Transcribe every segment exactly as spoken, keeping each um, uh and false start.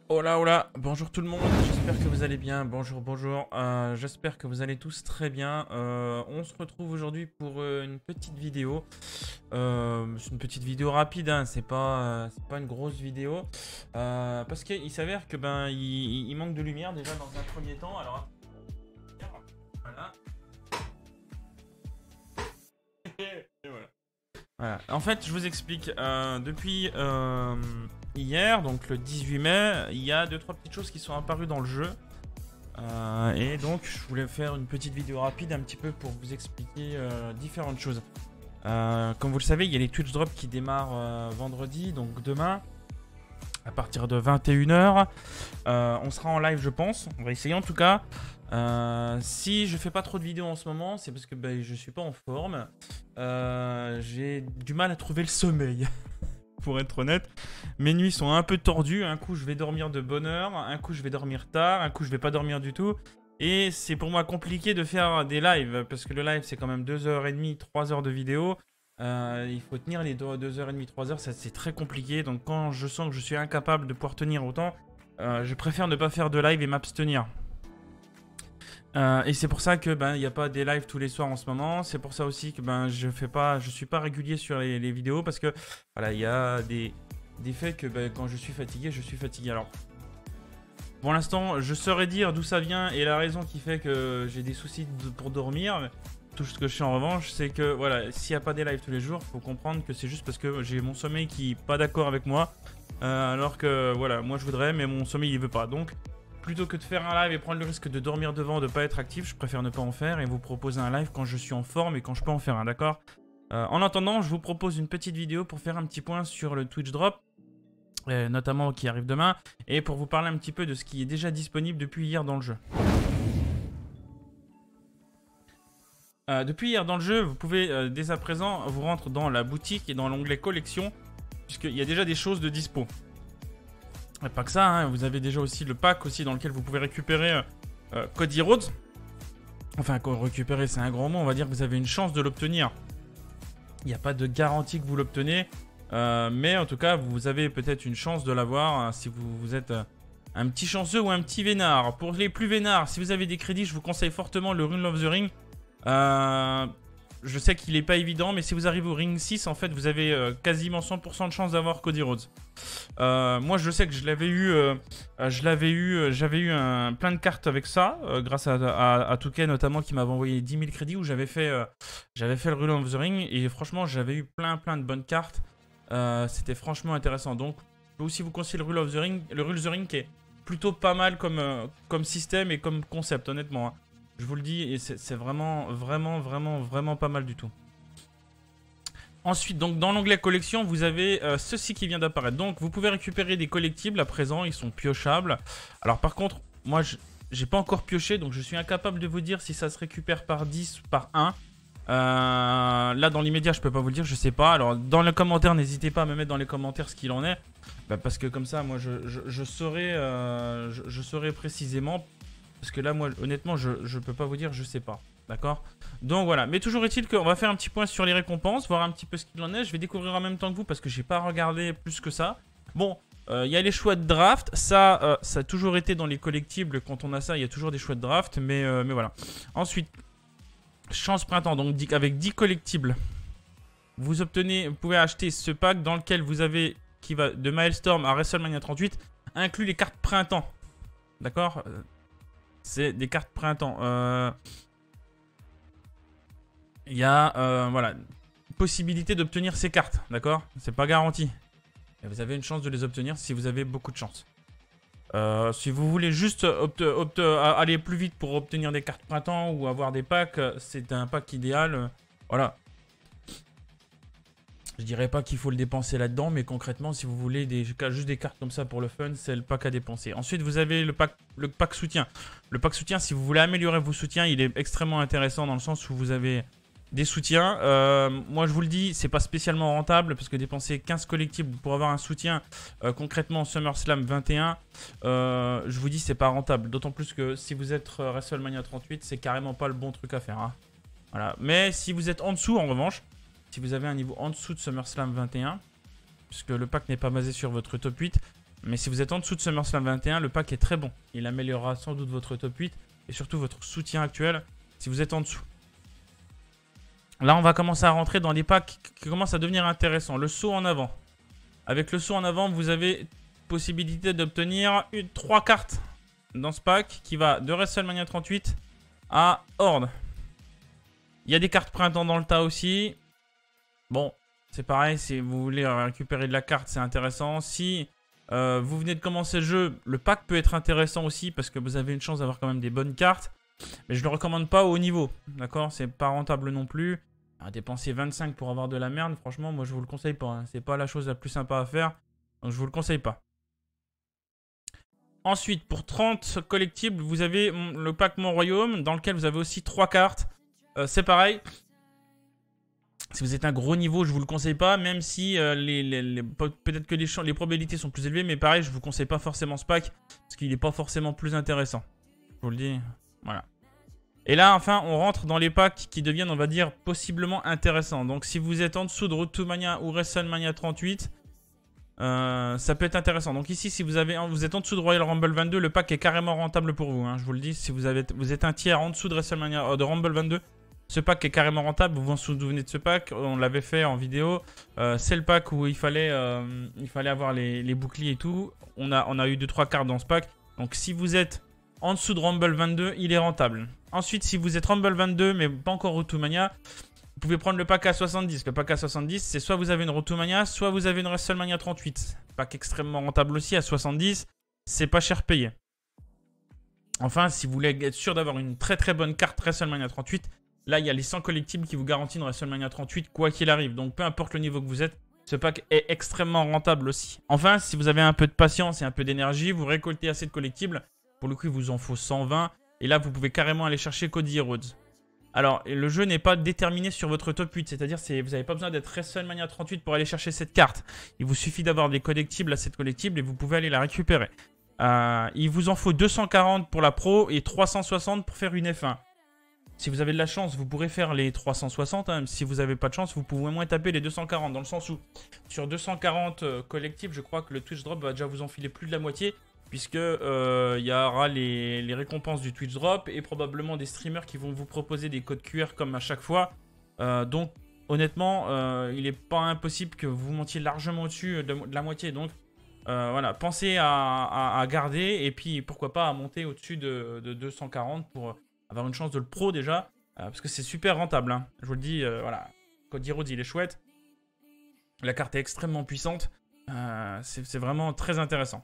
Hola, hola, bonjour tout le monde, j'espère que vous allez bien, bonjour, bonjour, euh, j'espère que vous allez tous très bien. Euh, on se retrouve aujourd'hui pour euh, une petite vidéo, euh, c'est une petite vidéo rapide, hein, c'est pas, euh, c'est pas une grosse vidéo, euh, parce qu'il s'avère que ben il, il manque de lumière déjà dans un premier temps, alors voilà. Et voilà. Voilà. En fait, je vous explique. Euh, depuis euh, hier, donc le dix-huit mai, il y a deux trois petites choses qui sont apparues dans le jeu. Euh, et donc, je voulais faire une petite vidéo rapide un petit peu pour vous expliquer euh, différentes choses. Euh, comme vous le savez, il y a les Twitch Drops qui démarrent euh, vendredi, donc demain, à partir de vingt et une heures. Euh, on sera en live, je pense. On va essayer en tout cas. Euh, si je fais pas trop de vidéos en ce moment, c'est parce que ben, je suis pas en forme. Euh, j'ai du mal à trouver le sommeil, pour être honnête. Mes nuits sont un peu tordues. Un coup, je vais dormir de bonne heure. Un coup, je vais dormir tard. Un coup, je vais pas dormir du tout. Et c'est pour moi compliqué de faire des lives. Parce que le live, c'est quand même deux heures trente, trois heures de vidéo. Euh, il faut tenir les deux heures trente, trois heures. Ça, c'est très compliqué. Donc, quand je sens que je suis incapable de pouvoir tenir autant, euh, je préfère ne pas faire de live et m'abstenir. Euh, et c'est pour ça que ben il n'y a pas des lives tous les soirs en ce moment. C'est pour ça aussi que ben je fais pas, je suis pas régulier sur les, les vidéos parce que voilà il y a des, des faits que ben, quand je suis fatigué, je suis fatigué. Alors pour l'instant, je saurais dire d'où ça vient et la raison qui fait que j'ai des soucis de, pour dormir. Tout ce que je sais en revanche, c'est que voilà, s'il n'y a pas des lives tous les jours, faut comprendre que c'est juste parce que j'ai mon sommeil qui est pas d'accord avec moi, euh, alors que voilà, moi je voudrais, mais mon sommeil il veut pas. Donc plutôt que de faire un live et prendre le risque de dormir devant, de pas être actif, je préfère ne pas en faire et vous proposer un live quand je suis en forme et quand je peux en faire un, d'accord? euh, En attendant, je vous propose une petite vidéo pour faire un petit point sur le Twitch Drop, euh, notamment qui arrive demain, et pour vous parler un petit peu de ce qui est déjà disponible depuis hier dans le jeu. Euh, depuis hier dans le jeu, vous pouvez euh, dès à présent vous rendre dans la boutique et dans l'onglet collection, puisqu'il y a déjà des choses de dispo. Et pas que ça, hein, vous avez déjà aussi le pack aussi dans lequel vous pouvez récupérer euh, euh, Cody Rhodes. Enfin, récupérer, c'est un grand mot, on va dire que vous avez une chance de l'obtenir. Il n'y a pas de garantie que vous l'obtenez, euh, mais en tout cas, vous avez peut-être une chance de l'avoir hein, si vous, vous êtes euh, un petit chanceux ou un petit vénard. Pour les plus vénards, si vous avez des crédits, je vous conseille fortement le Rune of the Ring. Euh, je sais qu'il n'est pas évident, mais si vous arrivez au Ring six, en fait, vous avez euh, quasiment cent pour cent de chance d'avoir Cody Rhodes. Euh, moi, je sais que je l'avais eu, euh, je l'avais eu, euh, j'avais eu un, plein de cartes avec ça, euh, grâce à, à, à Touquet notamment qui m'avait envoyé dix mille crédits où j'avais fait, euh, j'avais fait le Rune of the Ring et franchement, j'avais eu plein plein de bonnes cartes. Euh, C'était franchement intéressant. Donc, je peux aussi vous conseiller le Rune of the Ring, le Rune of the Ring qui est plutôt pas mal comme, euh, comme système et comme concept, honnêtement. Hein. Je vous le dis, et c'est vraiment, vraiment, vraiment, vraiment pas mal du tout. Ensuite, donc dans l'onglet collection, vous avez euh, ceci qui vient d'apparaître. Donc, vous pouvez récupérer des collectibles à présent, ils sont piochables. Alors, par contre, moi, j'ai pas encore pioché, donc je suis incapable de vous dire si ça se récupère par dix ou par un. Euh, là, dans l'immédiat, je peux pas vous le dire, je sais pas. Alors, dans les commentaires, n'hésitez pas à me mettre dans les commentaires ce qu'il en est. Bah, parce que comme ça, moi, je, je, je, saurai, euh, je, je saurai précisément. Parce que là, moi, honnêtement, je, je peux pas vous dire, je sais pas. D'accord? Donc voilà. Mais toujours est-il qu'on va faire un petit point sur les récompenses, voir un petit peu ce qu'il en est. Je vais découvrir en même temps que vous parce que j'ai pas regardé plus que ça. Bon, il euh, y a les choix de draft. Ça, euh, ça a toujours été dans les collectibles. Quand on a ça, il y a toujours des choix de draft. Mais, euh, mais voilà. Ensuite, chance printemps. Donc avec dix collectibles, vous obtenez, vous pouvez acheter ce pack dans lequel vous avez, qui va de Milestorm à WrestleMania trente-huit, inclut les cartes printemps. D'accord? C'est des cartes printemps. Euh... Il y a euh, voilà, possibilité d'obtenir ces cartes, d'accord? C'est pas garanti. Et vous avez une chance de les obtenir si vous avez beaucoup de chance. Euh, si vous voulez juste aller plus vite pour obtenir des cartes printemps ou avoir des packs, c'est un pack idéal. Voilà. Je dirais pas qu'il faut le dépenser là-dedans, mais concrètement, si vous voulez des, juste des cartes comme ça pour le fun, c'est le pack à dépenser. Ensuite, vous avez le pack, le pack soutien. Le pack soutien, si vous voulez améliorer vos soutiens, il est extrêmement intéressant dans le sens où vous avez des soutiens. Euh, moi, je vous le dis, c'est pas spécialement rentable parce que dépenser quinze collectibles pour avoir un soutien, euh, concrètement SummerSlam vingt et un, euh, je vous dis, c'est pas rentable. D'autant plus que si vous êtes WrestleMania trente-huit, c'est carrément pas le bon truc à faire. Hein. Voilà. Mais si vous êtes en dessous, en revanche, si vous avez un niveau en dessous de SummerSlam vingt et un, puisque le pack n'est pas basé sur votre top huit, Mais si vous êtes en dessous de SummerSlam vingt et un, le pack est très bon. Il améliorera sans doute votre top huit et surtout votre soutien actuel si vous êtes en dessous. Là, on va commencer à rentrer dans les packs qui commencent à devenir intéressants. Le saut en avant. Avec le saut en avant, vous avez possibilité d'obtenir trois cartes dans ce pack qui va de WrestleMania trente-huit à Horde. Il y a des cartes printemps dans le tas aussi. Bon, c'est pareil, si vous voulez récupérer de la carte, c'est intéressant. Si euh, vous venez de commencer le jeu, le pack peut être intéressant aussi parce que vous avez une chance d'avoir quand même des bonnes cartes. Mais je ne le recommande pas au haut niveau, d'accord? C'est pas rentable non plus. À dépenser vingt-cinq pour avoir de la merde, franchement, moi je vous le conseille pas. Hein. C'est pas la chose la plus sympa à faire, donc je vous le conseille pas. Ensuite, pour trente collectibles, vous avez le pack Mon Royaume, dans lequel vous avez aussi trois cartes. Euh, c'est pareil. Si vous êtes un gros niveau, je vous le conseille pas, même si euh, les, les, les, peut-être que les, les probabilités sont plus élevées, mais pareil, je vous conseille pas forcément ce pack, parce qu'il n'est pas forcément plus intéressant. Je vous le dis, voilà. Et là, enfin, on rentre dans les packs qui deviennent, on va dire, possiblement intéressants. Donc, si vous êtes en dessous de Road to Mania ou WrestleMania trente-huit, euh, ça peut être intéressant. Donc ici, si vous, avez, vous êtes en dessous de Royal Rumble vingt-deux, le pack est carrément rentable pour vous. Hein, je vous le dis, si vous, avez, vous êtes un tiers en dessous de WrestleMania, euh, de Rumble vingt-deux, ce pack est carrément rentable. Vous vous souvenez de ce pack? On l'avait fait en vidéo. Euh, C'est le pack où il fallait, euh, il fallait avoir les, les boucliers et tout. On a, on a eu deux trois cartes dans ce pack. Donc si vous êtes en dessous de Rumble vingt-deux, il est rentable. Ensuite, si vous êtes Rumble vingt-deux, mais pas encore Road to Mania, vous pouvez prendre le pack à soixante-dix. Le pack à soixante-dix, c'est soit vous avez une Road to Mania, soit vous avez une WrestleMania trente-huit. Pack extrêmement rentable aussi à soixante-dix. C'est pas cher payé. Enfin, si vous voulez être sûr d'avoir une très très bonne carte WrestleMania trente-huit, là, il y a les cent collectibles qui vous garantissent une WrestleMania trente-huit, quoi qu'il arrive. Donc, peu importe le niveau que vous êtes, ce pack est extrêmement rentable aussi. Enfin, si vous avez un peu de patience et un peu d'énergie, vous récoltez assez de collectibles. Pour le coup, il vous en faut cent vingt. Et là, vous pouvez carrément aller chercher Cody Rhodes. Alors, le jeu n'est pas déterminé sur votre top huit. C'est-à-dire que vous n'avez pas besoin d'être WrestleMania trente-huit pour aller chercher cette carte. Il vous suffit d'avoir des collectibles à cette collectible et vous pouvez aller la récupérer. Euh, il vous en faut deux cent quarante pour la pro et trois cent soixante pour faire une F un. Si vous avez de la chance, vous pourrez faire les trois cent soixante. Hein. Si vous n'avez pas de chance, vous pouvez au moins taper les deux cent quarante. Dans le sens où, sur deux cent quarante euh, collectibles, je crois que le Twitch Drop va déjà vous enfiler plus de la moitié. Puisque euh, y aura les, les récompenses du Twitch Drop et probablement des streamers qui vont vous proposer des codes Q R comme à chaque fois. Euh, donc, honnêtement, euh, il n'est pas impossible que vous montiez largement au-dessus de, de la moitié. Donc, euh, voilà, pensez à, à, à garder et puis pourquoi pas à monter au-dessus de, de deux cent quarante pour avoir une chance de le pro déjà. Euh, parce que c'est super rentable. Hein. Je vous le dis, euh, voilà, Cody Rhodes, il est chouette. La carte est extrêmement puissante. Euh, c'est vraiment très intéressant.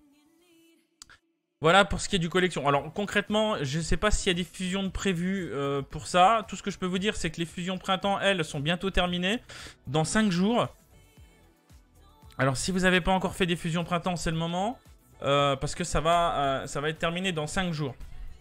Voilà pour ce qui est du collection. Alors concrètement, je ne sais pas s'il y a des fusions de prévues euh, pour ça. Tout ce que je peux vous dire, c'est que les fusions printemps, elles, sont bientôt terminées. Dans cinq jours. Alors si vous n'avez pas encore fait des fusions printemps, c'est le moment. Euh, parce que ça va, euh, ça va être terminé dans cinq jours.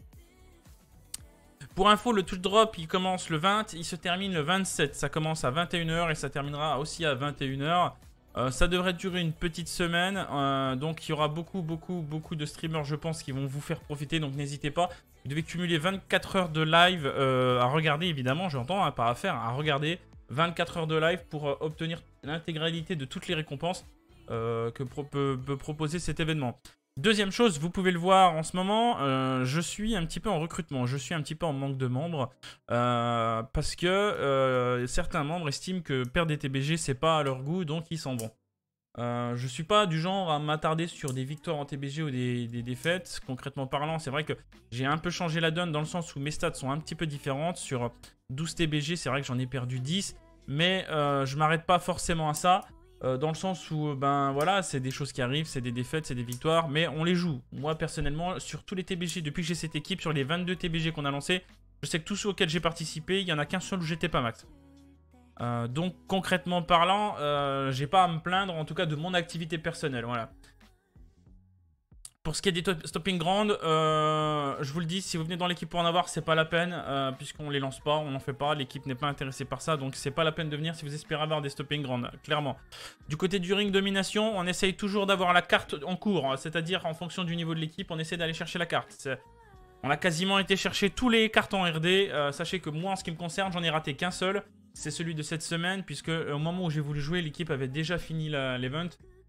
Pour info, le Twitch Drop, il commence le vingt, il se termine le vingt-sept. Ça commence à vingt et une heures et ça terminera aussi à vingt et une heures. Euh, ça devrait durer une petite semaine, euh, donc il y aura beaucoup, beaucoup, beaucoup de streamers, je pense, qui vont vous faire profiter, donc n'hésitez pas. Vous devez cumuler vingt-quatre heures de live euh, à regarder, évidemment, j'entends, hein, pas à faire, à regarder. vingt-quatre heures de live pour euh, obtenir l'intégralité de toutes les récompenses euh, que pro peut, peut proposer cet événement. Deuxième chose, vous pouvez le voir en ce moment, euh, je suis un petit peu en recrutement, je suis un petit peu en manque de membres euh, parce que euh, certains membres estiment que perdre des T B G c'est pas à leur goût, donc ils s'en vont. Euh, je suis pas du genre à m'attarder sur des victoires en T B G ou des, des défaites. Concrètement parlant, c'est vrai que j'ai un peu changé la donne dans le sens où mes stats sont un petit peu différentes. Sur douze T B G, c'est vrai que j'en ai perdu dix, mais euh, je m'arrête pas forcément à ça. Euh, dans le sens où, ben voilà, c'est des choses qui arrivent, c'est des défaites, c'est des victoires, mais on les joue. Moi, personnellement, sur tous les T B G, depuis que j'ai cette équipe, sur les vingt-deux T B G qu'on a lancés, je sais que tous ceux auxquels j'ai participé, il n'y en a qu'un seul où j'étais pas max. Euh, donc, concrètement parlant, euh, j'ai pas à me plaindre, en tout cas, de mon activité personnelle, voilà. Pour ce qui est des stopping ground, euh, je vous le dis, si vous venez dans l'équipe pour en avoir, c'est pas la peine, euh, puisqu'on les lance pas, on n'en fait pas, l'équipe n'est pas intéressée par ça, donc c'est pas la peine de venir si vous espérez avoir des stopping ground, clairement. Du côté du ring domination, on essaye toujours d'avoir la carte en cours, c'est-à-dire en fonction du niveau de l'équipe, on essaie d'aller chercher la carte. On a quasiment été chercher tous les cartons R D, euh, sachez que moi, en ce qui me concerne, j'en ai raté qu'un seul, c'est celui de cette semaine, puisque euh, au moment où j'ai voulu jouer, l'équipe avait déjà fini l'event.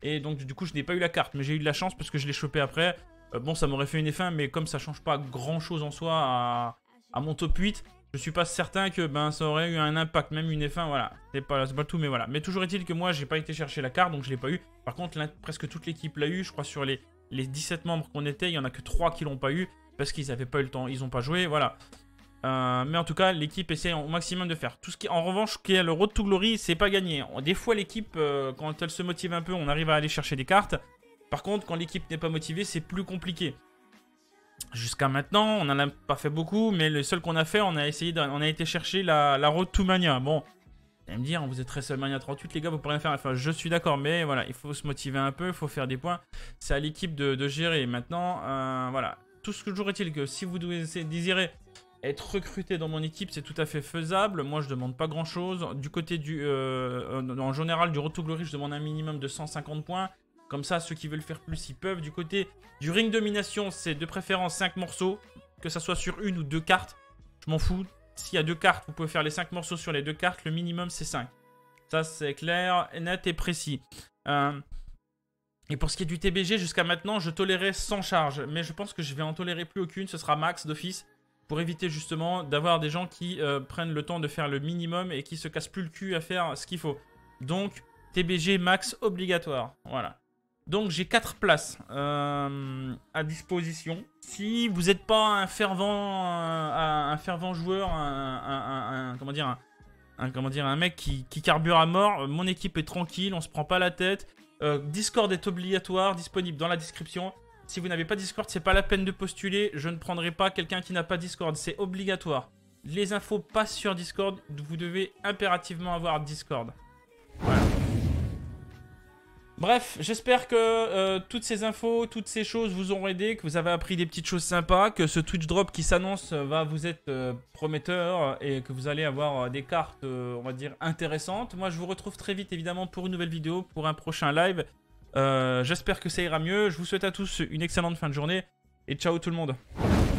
Et donc du coup je n'ai pas eu la carte, mais j'ai eu de la chance parce que je l'ai chopé après. Euh, bon, ça m'aurait fait une F un, mais comme ça change pas grand chose en soi à, à mon top huit, je suis pas certain que ben, ça aurait eu un impact, même une F un, voilà. C'est pas, pas tout, mais voilà. Mais toujours est-il que moi, j'ai pas été chercher la carte, donc je l'ai pas eu. Par contre, presque toute l'équipe l'a eu. Je crois sur les, les dix-sept membres qu'on était, il y en a que trois qui l'ont pas eu, parce qu'ils avaient pas eu le temps, ils ont pas joué, voilà. Euh, mais en tout cas, l'équipe essaie au maximum de faire. Tout ce qui, en revanche, qui est le Road to Glory, c'est pas gagné. Des fois, l'équipe, euh, quand elle se motive un peu, on arrive à aller chercher des cartes. Par contre, quand l'équipe n'est pas motivée, c'est plus compliqué. Jusqu'à maintenant, on n'en a pas fait beaucoup, mais le seul qu'on a fait, on a essayé, de, on a été chercher la, la Road to Mania. Bon, vous allez me dire, vous êtes WrestleMania trente-huit, les gars, vous pourrez rien faire. Enfin, je suis d'accord, mais voilà, il faut se motiver un peu, il faut faire des points. C'est à l'équipe de, de gérer. Maintenant, euh, voilà, tout ce que toujours est-il que si vous désirez être recruté dans mon équipe, c'est tout à fait faisable. Moi, je demande pas grand-chose. Du côté du, euh, en général, du Road to Glory, je demande un minimum de cent cinquante points. Comme ça, ceux qui veulent faire plus, ils peuvent. Du côté du ring domination, c'est de préférence cinq morceaux. Que ça soit sur une ou deux cartes. Je m'en fous. S'il y a deux cartes, vous pouvez faire les cinq morceaux sur les deux cartes. Le minimum, c'est cinq. Ça, c'est clair, net et précis. Euh, et pour ce qui est du T B G, jusqu'à maintenant, je tolérais sans charge. Mais je pense que je vais en tolérer plus aucune. Ce sera max d'office. Pour éviter justement d'avoir des gens qui euh, prennent le temps de faire le minimum et qui se cassent plus le cul à faire ce qu'il faut. Donc, T B G max obligatoire. Voilà. Donc j'ai quatre places euh, à disposition. Si vous n'êtes pas un fervent, un, un fervent joueur, un, un, un, comment dire, un, un, comment dire, un mec qui, qui carbure à mort, mon équipe est tranquille, on se prend pas la tête. Euh, Discord est obligatoire, disponible dans la description. Si vous n'avez pas Discord, c'est pas la peine de postuler. Je ne prendrai pas quelqu'un qui n'a pas Discord, c'est obligatoire. Les infos passent sur Discord, vous devez impérativement avoir Discord. Voilà. Bref, j'espère que euh, toutes ces infos, toutes ces choses vous auront aidé, que vous avez appris des petites choses sympas, que ce Twitch Drop qui s'annonce va vous être euh, prometteur et que vous allez avoir euh, des cartes, euh, on va dire, intéressantes. Moi, je vous retrouve très vite, évidemment, pour une nouvelle vidéo, pour un prochain live. Euh, j'espère que ça ira mieux. Je vous souhaite à tous une excellente fin de journée et ciao tout le monde.